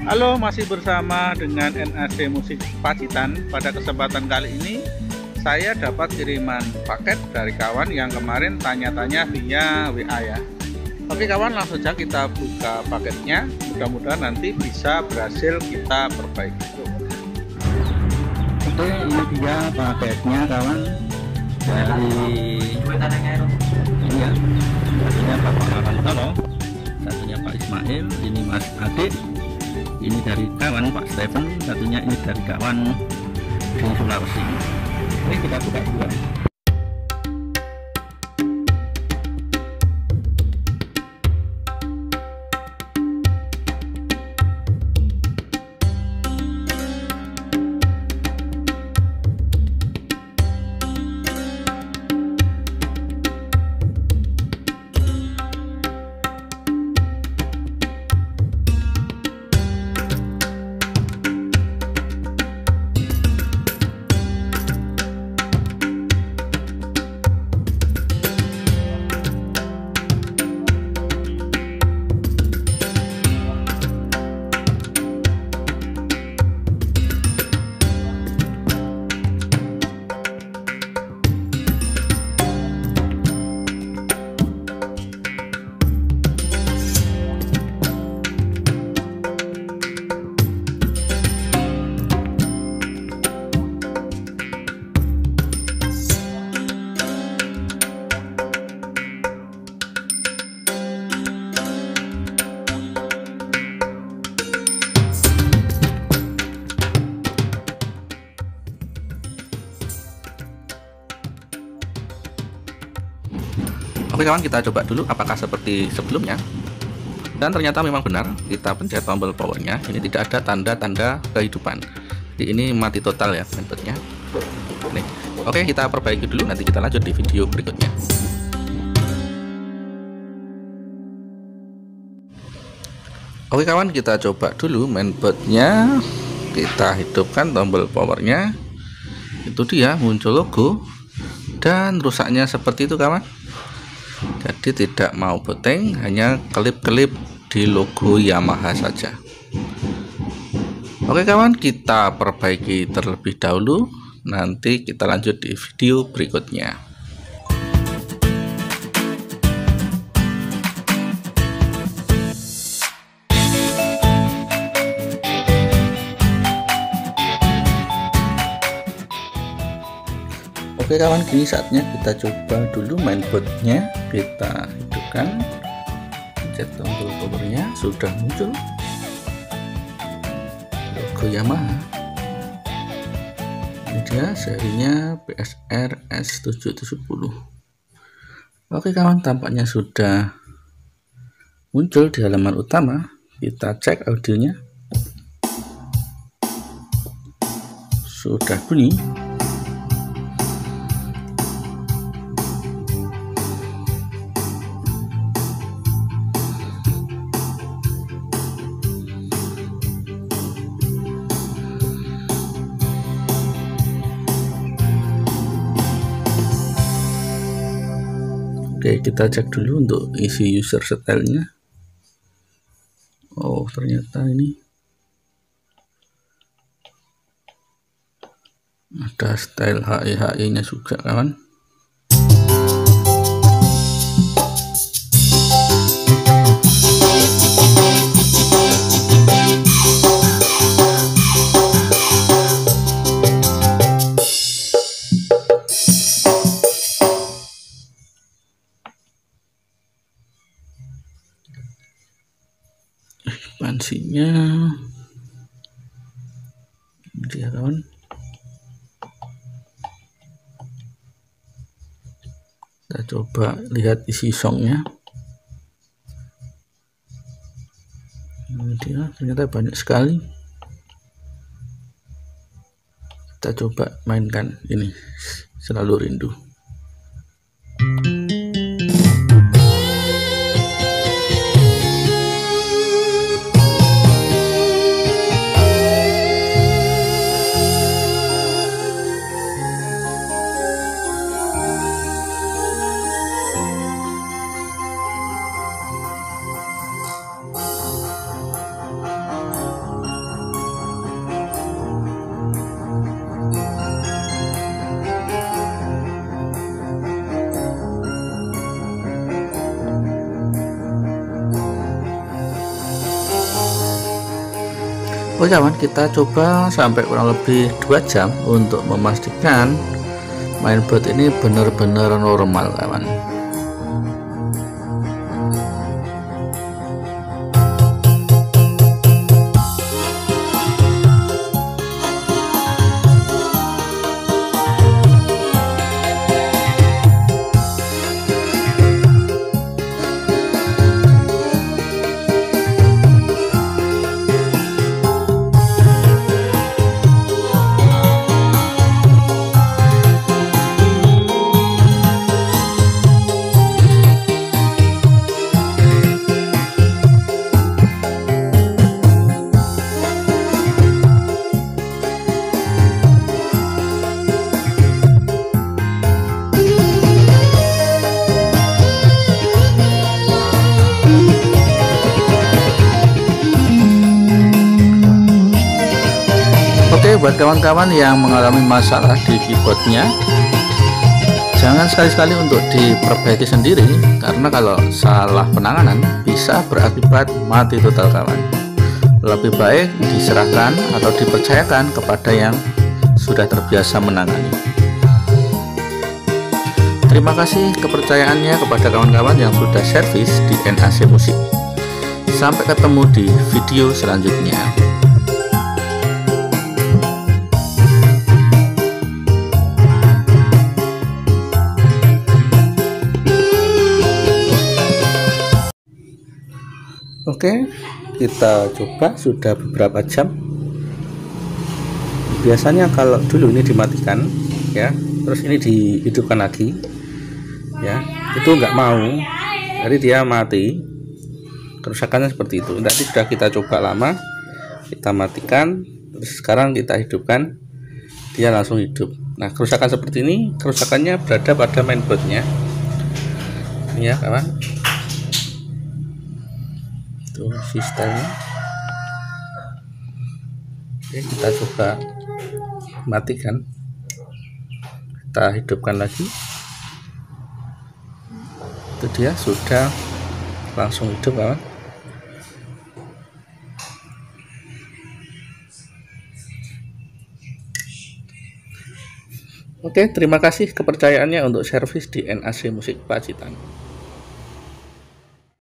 Halo, masih bersama dengan NAC Musik Pacitan. Pada kesempatan kali ini saya dapat kiriman paket dari kawan yang kemarin tanya-tanya via WA ya. Oke kawan, langsung saja kita buka paketnya. Mudah-mudahan nanti bisa berhasil kita perbaiki. Oke, ini dia paketnya kawan dari ini ya. Satunya Bapak Arantono, satunya Pak Ismail, ini Mas Adik. Ini dari kawan Pak Stephen, satunya ini dari kawan di Sulawesi. Ini kita buka dua. Oke kawan, kita coba dulu apakah seperti sebelumnya. Dan ternyata memang benar, kita pencet tombol powernya, ini tidak ada tanda-tanda kehidupan. Jadi ini mati total ya mainboardnya. Nih. Oke, kita perbaiki dulu, nanti kita lanjut di video berikutnya. Oke kawan, kita coba dulu mainboardnya. Kita hidupkan tombol powernya. Itu dia, muncul logo. Dan rusaknya seperti itu kawan. Jadi tidak mau boteng, hanya kelip-kelip di logo Yamaha saja. Oke kawan, kita perbaiki terlebih dahulu, nanti kita lanjut di video berikutnya. Oke kawan, kini saatnya kita coba dulu mainboardnya. Kita hidupkan, pencet tombol powernya, sudah muncul logo Yamaha. Ini dia serinya PSR S770. Oke kawan, tampaknya sudah muncul di halaman utama. Kita cek audionya, sudah bunyi. Oke, kita cek dulu untuk isi user stylenya. Oh, ternyata ini ada style HE nya juga kawan. Ekspansinya dia kawan. Kita coba lihat isi songnya. Ini dia, ternyata banyak sekali. Kita coba mainkan ini, Selalu Rindu. Oke kawan, kita coba sampai kurang lebih 2 jam untuk memastikan mainboard ini benar-benar normal kawan. Oke, buat kawan-kawan yang mengalami masalah di keyboardnya, jangan sekali-sekali untuk diperbaiki sendiri, karena kalau salah penanganan bisa berakibat mati total kawan. Lebih baik diserahkan atau dipercayakan kepada yang sudah terbiasa menangani. Terima kasih kepercayaannya kepada kawan-kawan yang sudah servis di NAC Musik. Sampai ketemu di video selanjutnya. Oke, kita coba sudah beberapa jam. Biasanya kalau dulu ini dimatikan ya, terus ini dihidupkan lagi ya, itu nggak mau, jadi dia mati. Kerusakannya seperti itu. Tadi sudah kita coba lama, kita matikan, terus sekarang kita hidupkan, dia langsung hidup. Nah, kerusakan seperti ini, kerusakannya berada pada mainboardnya ini ya kawan. Sistemnya. Oke, kita coba matikan, kita hidupkan lagi, itu dia sudah langsung hidup kawan. Oke, terima kasih kepercayaannya untuk servis di NAC Musik Pacitan.